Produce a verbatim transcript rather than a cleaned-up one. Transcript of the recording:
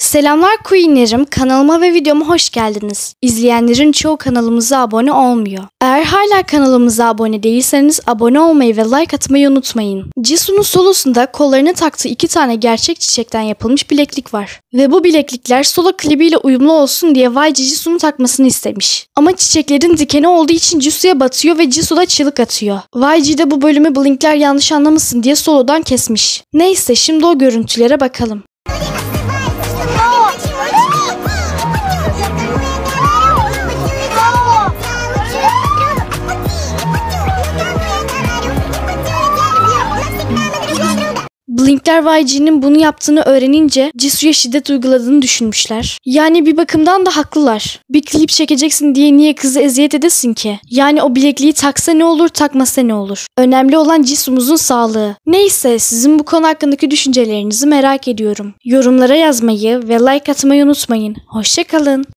Selamlar Queen'lerim, kanalıma ve videoma hoş geldiniz. İzleyenlerin çoğu kanalımıza abone olmuyor. Eğer hala kanalımıza abone değilseniz abone olmayı ve like atmayı unutmayın. Jisoo'nun solosunda kollarına taktığı iki tane gerçek çiçekten yapılmış bileklik var. Ve bu bileklikler solo klibiyle uyumlu olsun diye Y G Jisoo'nun takmasını istemiş. Ama çiçeklerin dikeni olduğu için Jisoo'ya batıyor ve Jisoo da çığlık atıyor. Y G de bu bölümü Blink'ler yanlış anlamasın diye solodan kesmiş. Neyse şimdi o görüntülere bakalım. Blink'ler Y G'nin bunu yaptığını öğrenince Jisoo'ya şiddet uyguladığını düşünmüşler. Yani bir bakımdan da haklılar. Bir klip çekeceksin diye niye kızı eziyet edesin ki? Yani o bilekliği taksa ne olur, takmasa ne olur? Önemli olan Jisoo'muzun sağlığı. Neyse, sizin bu konu hakkındaki düşüncelerinizi merak ediyorum. Yorumlara yazmayı ve like atmayı unutmayın. Hoşça kalın.